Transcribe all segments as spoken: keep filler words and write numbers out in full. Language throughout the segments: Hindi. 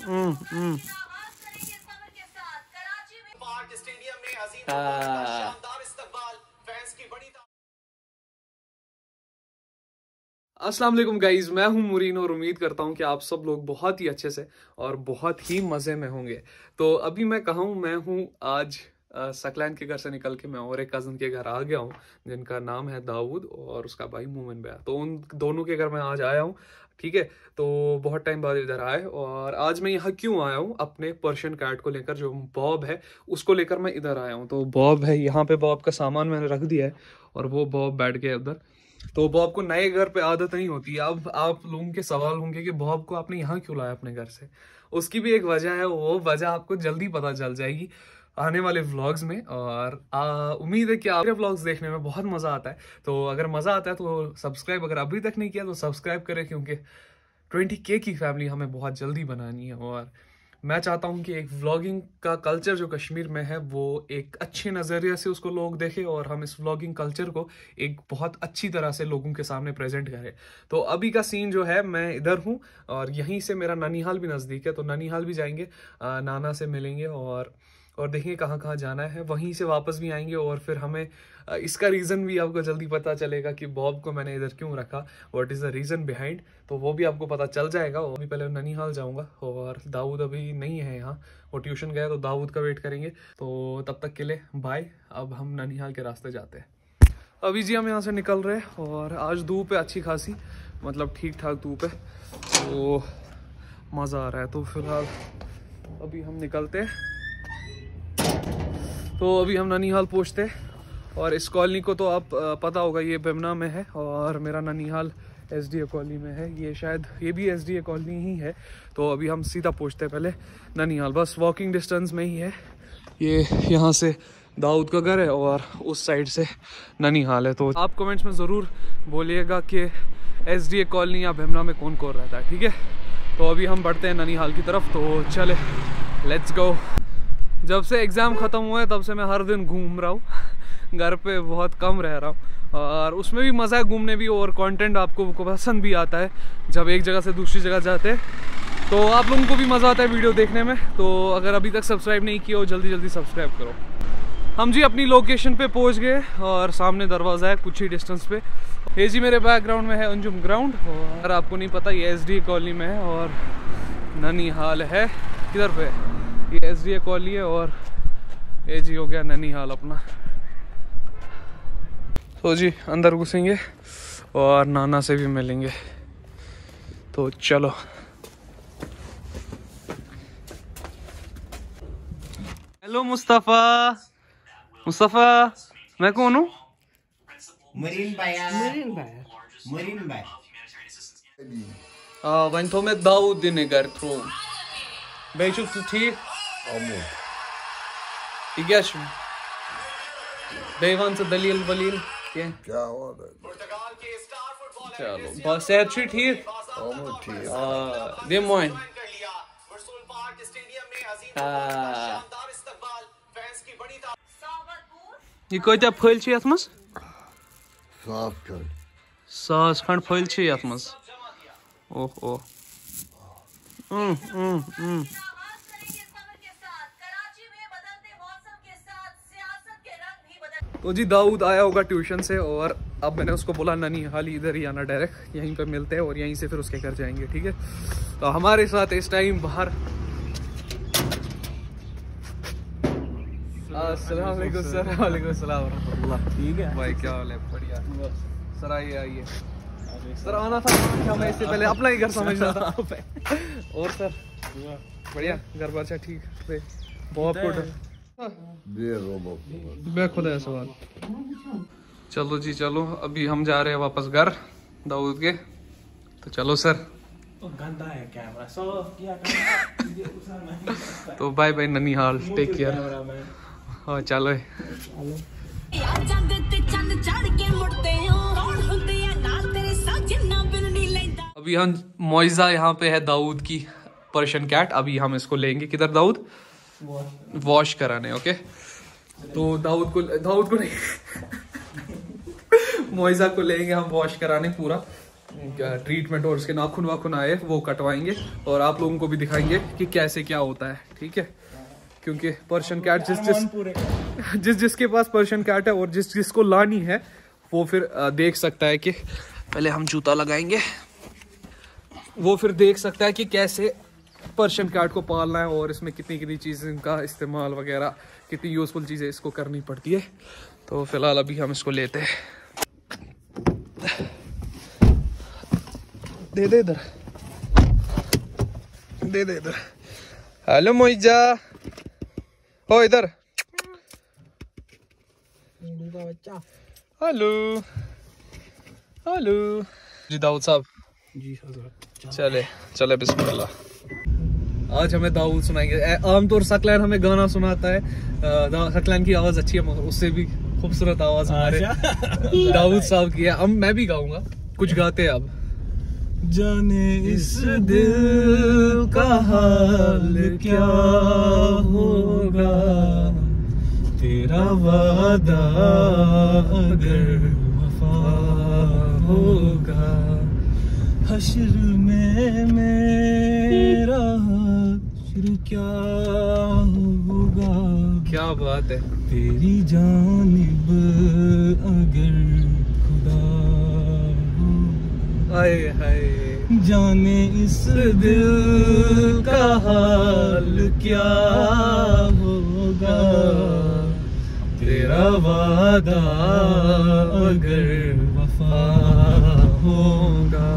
अस्सलाम वालेकुम गाइज, मैं हूं मुरीन और उम्मीद करता हूं कि आप सब लोग बहुत ही अच्छे से और बहुत ही मज़े में होंगे। तो अभी मैं कहाँ हूं? मैं हूं आज सकलैन के घर से निकल के मैं और एक कज़न के घर आ गया हूं जिनका नाम है दाऊद और उसका भाई मोमिन भैया। तो उन दोनों के घर मैं आज आया हूं, ठीक है। तो बहुत टाइम बाद इधर आए और आज मैं यहाँ क्यों आया हूँ? अपने पर्शियन कैट को लेकर, जो बॉब है उसको लेकर मैं इधर आया हूँ। तो बॉब है यहाँ पे, बॉब का सामान मैंने रख दिया है और वो बॉब बैठ गया उधर। तो बॉब को नए घर पे आदत नहीं होती। अब आप लोगों के सवाल होंगे कि बॉब को आपने यहाँ क्यों लाया अपने घर से। उसकी भी एक वजह है, वो वजह आपको जल्दी पता चल जाएगी आने वाले व्लॉग्स में। और उम्मीद है कि आपके व्लॉग्स देखने में बहुत मज़ा आता है। तो अगर मज़ा आता है तो सब्सक्राइब, अगर अभी तक नहीं किया तो सब्सक्राइब करें, क्योंकि ट्वेंटी के की फैमिली हमें बहुत जल्दी बनानी है। और मैं चाहता हूं कि एक व्लॉगिंग का कल्चर जो कश्मीर में है वो एक अच्छे नज़रिए से उसको लोग देखें और हम इस व्लॉगिंग कल्चर को एक बहुत अच्छी तरह से लोगों के सामने प्रेजेंट करें। तो अभी का सीन जो है, मैं इधर हूं और यहीं से मेरा ननिहाल भी नज़दीक है, तो ननिहाल भी जाएंगे, नाना से मिलेंगे और और देखेंगे कहाँ कहाँ जाना है। वहीं से वापस भी आएंगे और फिर हमें इसका रीज़न भी आपको जल्दी पता चलेगा कि बॉब को मैंने इधर क्यों रखा, what is the reason behind, तो वो भी आपको पता चल जाएगा। और अभी पहले ननिहाल जाऊंगा और दाऊद अभी नहीं है यहाँ, वो ट्यूशन गया, तो दाऊद का वेट करेंगे। तो तब तक के लिए बाय। अब हम ननिहाल के रास्ते जाते हैं। अभी जी हम यहाँ से निकल रहे हैं और आज धूप है अच्छी खासी, मतलब ठीक ठाक धूप है, तो मज़ा आ रहा है। तो फिलहाल अभी हम निकलते हैं। तो अभी हम ननिहाल पहुँचते और इस कॉलोनी को तो आप पता होगा, ये बेमना में है और मेरा ननिहाल एस डी ए कॉलोनी में है। ये शायद ये भी एस डी ए कॉलोनी ही है। तो अभी हम सीधा पहुँचते पहले ननिहाल, बस वॉकिंग डिस्टेंस में ही है। ये यहाँ से दाऊद का घर है और उस साइड से ननिहाल है। तो आप कमेंट्स में ज़रूर बोलिएगा कि एस डी ए कॉलोनी या बेमना में कौन कौन रहता है, ठीक है। तो अभी हम बढ़ते हैं ननिहाल की तरफ, तो चले लेट्स गो। जब से एग्ज़ाम ख़त्म हुआ है तब से मैं हर दिन घूम रहा हूँ, घर पे बहुत कम रह रहा हूँ और उसमें भी मज़ा है घूमने भी, और कंटेंट आपको को पसंद भी आता है जब एक जगह से दूसरी जगह जाते हैं। तो आप लोगों को भी मज़ा आता है वीडियो देखने में। तो अगर अभी तक सब्सक्राइब नहीं किया हो जल्दी जल्दी सब्सक्राइब करो। हम जी अपनी लोकेशन पे पहुँच गए और सामने दरवाज़ा है कुछ ही डिस्टेंस पे। ये जी मेरे बैकग्राउंड में है अंजुम ग्राउंड, और अगर आपको नहीं पता ये एस डी ए कॉलोनी में है और ननिहाल है किधर पे, ये एस डी ए कॉलोनी है और ये जी हो गया ननिहाल अपना। तो जी अंदर घुसेंगे और नाना से भी मिलेंगे, तो चलो। हेलो मुस्तफ़ा, मुस्तफ़ा मैं कौन हूँ? मुरीन भैया, मुरीन भैया, मुरीन भैया। हाँ वन थो मैं दाऊद दिन घर थ्रो बे छु ठीक अमो ये क्या छु बेवन से दलील वलील क्या क्या हो रहा है? चलो बस सेहत छु ठीक अमो ठीक आ दे मोइन हां ये कोइता फल छु यत मस साफ कर सास खंड फल छु यत मस। ओह ओह हम्म हम्म हम्म तो जी दाऊद आया होगा ट्यूशन से और अब मैंने उसको बोला ननिहाल इधर ही आना, डायरेक्ट यहीं पे मिलते हैं और यहीं से फिर उसके घर जाएंगे, ठीक है। तो हमारे साथ इस टाइम बाहर अस्सलाम वालेकुम सर, वालेकुम अस्सलाम व रहमतुल्लाह। ठीक है भाई, क्या हाल है? बढ़िया सर, आइए आइए सर। आना था मैं इससे पहले अपना ही घर समझना था। और सर बढ़िया, घर बार अच्छा ठीक है, बहुत गुड मैं खुद है सवाल। चलो जी चलो, अभी हम जा रहे हैं वापस घर दाऊद के, तो चलो सर। गंदा है कैमरा, सो क्या तो बाय बाय ननिहाल, टेक केयर। हाँ चलो अभी हम मोइजा यहाँ पे है दाऊद की पर्शियन कैट। अभी हम इसको लेंगे किधर दाऊद, वॉश कराने। ओके तो दाऊद को दाऊद को नहीं मोइजा को लेंगे हम वॉश कराने पूरा। ट्रीटमेंट और उसके नाखून वाखून आए वो कटवाएंगे और आप लोगों को भी दिखाएंगे कि कैसे क्या होता है, ठीक है। क्योंकि पर्शियन कैट जिस जिस जिस जिसके पास पर्शियन कैट है और जिस जिसको लानी है वो फिर देख सकता है कि पहले हम जूता लगाएंगे, वो फिर देख सकता है कि कैसे पर्शियन कैट को पालना है और इसमें कितनी कितनी चीज़ें का इस्तेमाल वगैरह, कितनी यूज़फुल चीज़ें इसको करनी पड़ती है। तो फिलहाल अभी हम इसको लेते हैं। दे दे इधर, दे दे इधर। हेलो मोइजा, हो इधर। हेलो हेलो जी दाऊद साहब जी। चले चले बिस्मिल्लाह। आज हमें दाऊद सुनाएंगे। आमतौर सकलैन हमें गाना सुनाता है, सकलैन की आवाज अच्छी है मगर उससे भी खूबसूरत आवाज हमारे दाऊद साहब की है। अब मैं भी गाऊंगा, कुछ गाते हैं। अब जाने इस दिल का हाल क्या होगा, तेरा वादा अगर वफा होगा, हश्र में मेरा हश्र क्या होगा। क्या बात है। तेरी जानिब अगर खुदा हो, हाय हाय, जाने इस दिल का हाल क्या होगा, तेरा वादा अगर वफा होगा।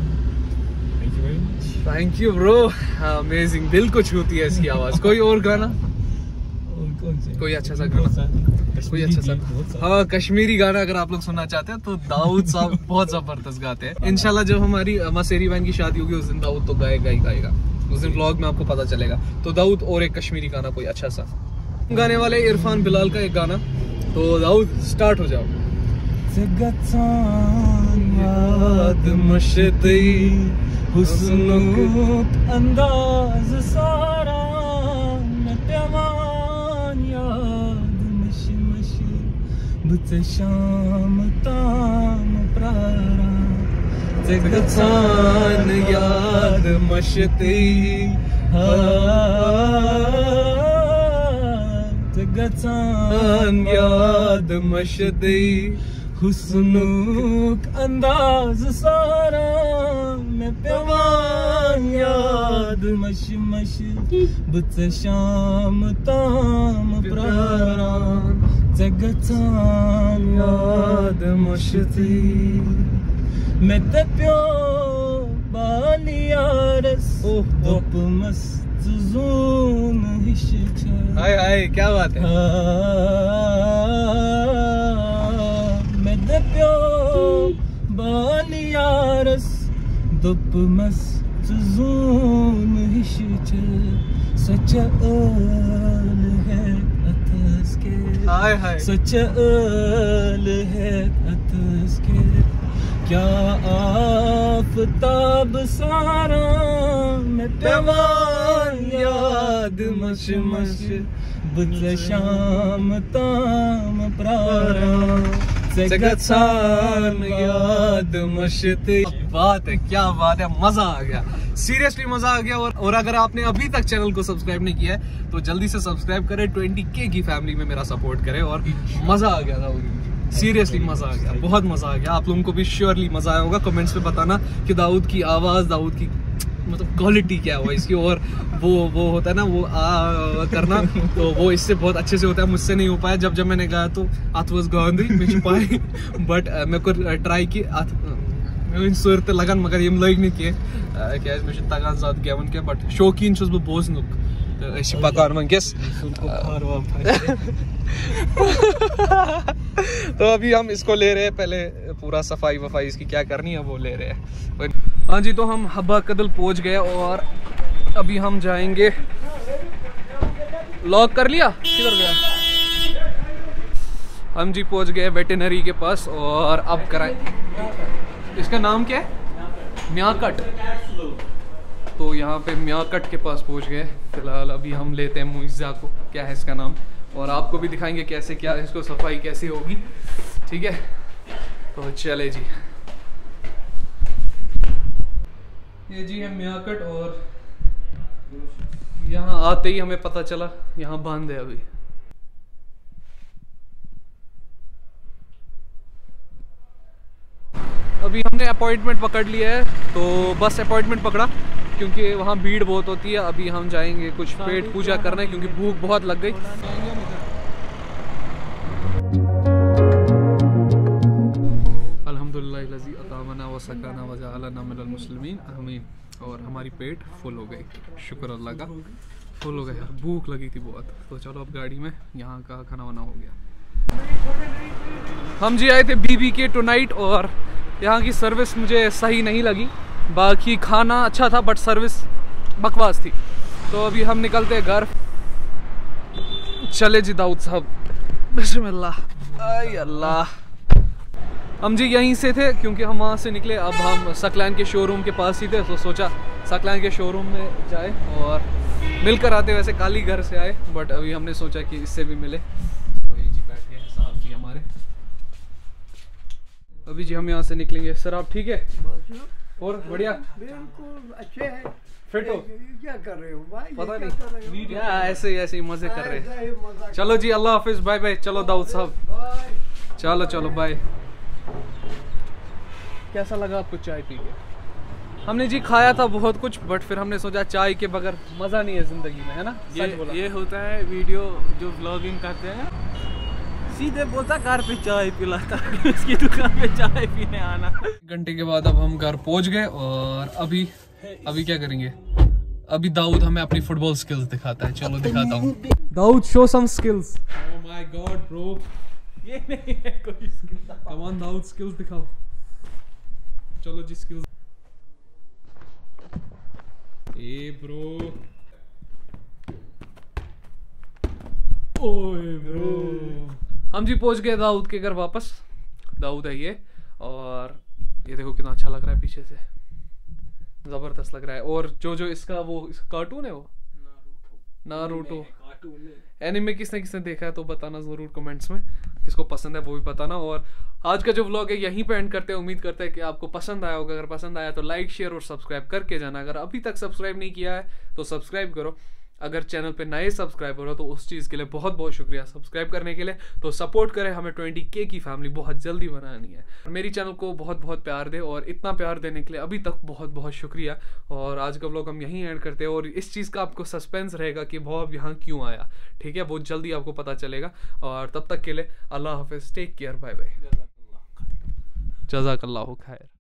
थैंक यू ब्रो, अमेजिंग, दिल को छूती है इसकी आवाज। कोई और गाना, कोई अच्छा सा गाना, कोई अच्छा सा, हाँ कश्मीरी गाना अगर आप लोग सुनना चाहते हैं तो दाऊद साहब बहुत जबरदस्त गाते हैं। इंशाल्लाह जब हमारी मसेरी बहन की शादी होगी उस दिन दाऊद तो गाएगा ही गाएगा, उस दिन व्लॉग में आपको पता चलेगा। तो दाऊद और एक कश्मीरी गाना कोई अच्छा सा गाने वाले इरफान बिलाल का एक गाना। तो दाऊद स्टार्ट हो जाओ। याद मशती हुस्नुक अंदाज सारा नटवान, याद मश मश बुत शाम ताम प्रारा, जगतान याद मशती जगतान याद मशती हुस्नुक अंदाज सारा, मैं पेवान याद मश मश बुत शाम ताम प्रारा, जगतान याद मशती, मैं ते प्यो बालियारस दोप मस्त जून हिश। हाय हाय क्या बात है। प्यो बालियारस दुप मस्त जून हिश, सच अल है अतस के, हाय हाय सच अल है अतस के, क्या आफताब सारा मैं पेवान याद मश मश बुत शाम ताम प्रारा, जगतान याद मशती। बात है, क्या बात है, मजा आ गया, सीरियसली मजा आ गया। और, और अगर आपने अभी तक चैनल को सब्सक्राइब नहीं किया है तो जल्दी से सब्सक्राइब करें, ट्वेंटी के की फैमिली में मेरा सपोर्ट करें। और मजा आ गया था, सीरियसली मजा आ गया, बहुत मजा आ गया। आप लोगों को भी श्योरली मजा आया होगा। कमेंट्स में बताना कि दाऊद की आवाज, दाऊद की मतलब क्वालिटी क्या हुआ इसकी। और वो वो होता है ना वो आ करना, तो वो इससे बहुत अच्छे से होता है। मुझसे नहीं हो पाया, जब जब मैंने गाया तो अत वज गांधी मे पाए, बट मे को ट्राई की अत मे सुर ते लगन मगर यम लग नहीं किए क्या मे तगान ज्यादा गेवन के, बट शौकीन छुस बह बोजनुक पकान वनकस। तो अभी हम इसको ले रहे हैं, पहले पूरा सफाई वफाई इसकी क्या करनी है वो ले रहे हैं। हाँ जी, तो हम हब्बा कदल पहुंच गए और अभी हम जाएंगे। लॉक कर लिया, किधर गया? हम जी पहुंच गए वेटरनरी के पास और अब कराएं। इसका नाम क्या है? म्याकट। तो यहाँ पे म्याकट के पास पहुंच गए। फिलहाल अभी हम लेते हैं मुइज़ा को, क्या है इसका नाम, और आपको भी दिखाएंगे कैसे क्या इसको सफाई कैसे होगी। ठीक है, तो चले जी। ये जी है मियाकट और यहाँ आते ही हमें पता चला यहाँ बंद है अभी। अभी हमने अपॉइंटमेंट पकड़ लिया है, तो बस अपॉइंटमेंट पकड़ा क्योंकि वहाँ भीड़ बहुत होती है। अभी हम जाएंगे कुछ पेट पूजा करने क्योंकि भूख बहुत लग गई। अल्हम्दुलिल्लाह लज़ी अतामना व सकाना व जअलना मिनल मुस्लिमीन आमीन। और हमारी पेट फुल हो गई, शुक्र अल्लाह का फुल हो गया। भूख लगी थी बहुत। तो चलो अब गाड़ी में यहाँ का खाना वाना हो गया। हम जी आए थे बीबी के टुनाइट और यहाँ की सर्विस मुझे सही नहीं लगी। बाकी खाना अच्छा था बट सर्विस बकवास थी। तो अभी हम निकलते हैं घर। चले जी दाऊद साहब, बिस्मिल्लाह। आय अल्लाह। हम जी यहीं से थे क्योंकि हम वहाँ से निकले। अब हम सकलैन के शोरूम के पास ही थे तो सोचा सकलैन के शोरूम में जाए और मिलकर आते। वैसे काली घर से आए बट अभी हमने सोचा कि इससे भी मिले। तो ये जी बैठे हैं साहब जी हमारे। अभी जी हम यहाँ से निकलेंगे। सर आप ठीक है? और बढ़िया, बिल्कुल अच्छे हैं। फिट हो? क्या कर रहे हो भाई? पता ये नहीं, क्या कर रहे हो? या ऐसे ही ऐसे ही मजे कर रहे हैं। ऐसे ही मजाक चलो जी अल्लाह हाफिज, बाय बाय। चलो दाऊद साहब, बाय। चलो चलो बाय। कैसा लगा आपको चाय पी के? हमने जी खाया था बहुत कुछ बट फिर हमने सोचा चाय के बगैर मजा नहीं है जिंदगी में, है ना? ये सच बोला। ये होता है वीडियो जो व्लॉगिंग करते हैं, सीधे बोलता घर पे चाय पिलाता उसकी दुकान पे चाय पीने आना। घंटे के बाद अब हम घर पहुंच गए और अभी अभी क्या करेंगे? अभी दाऊद हमें अपनी फुटबॉल स्किल्स दिखाता है। चलो दिखाता हूँ। Dawood show some skills. Oh my god bro, ये नहीं है कोई skill. Come on Dawood, skills दिखाओ। चलो जी स्किल्स। ए ब्रो, ओए ब्रो। हम जी पहुंच गए दाऊद के घर वापस। दाऊद है ये और ये देखो कितना अच्छा लग रहा है पीछे से, जबरदस्त लग रहा है। और जो जो इसका वो कार्टून है वो नारुतो एनिमे किसने किसने देखा है तो बताना जरूर कमेंट्स में, किसको पसंद है वो भी बताना। और आज का जो व्लॉग है यहीं पे एंड करते हैं। उम्मीद करते हैं कि आपको पसंद आया होगा। अगर पसंद आया तो लाइक शेयर और सब्सक्राइब करके जाना। अगर अभी तक सब्सक्राइब नहीं किया है तो सब्सक्राइब करो। अगर चैनल पे नए सब्सक्राइबर हो तो उस चीज़ के लिए बहुत बहुत शुक्रिया सब्सक्राइब करने के लिए। तो सपोर्ट करें, हमें ट्वेंटी के की फैमिली बहुत जल्दी बनानी है। मेरी चैनल को बहुत बहुत प्यार दे और इतना प्यार देने के लिए अभी तक बहुत बहुत शुक्रिया। और आज का व्लॉग हम यहीं एंड करते हैं और इस चीज़ का आपको सस्पेंस रहेगा कि भाव यहाँ क्यों आया, ठीक है? बहुत जल्दी आपको पता चलेगा। और तब तक के लिए अल्लाह हाफिज़, टेक केयर, बाय बाय, जज़ाकल्लाहु खैर।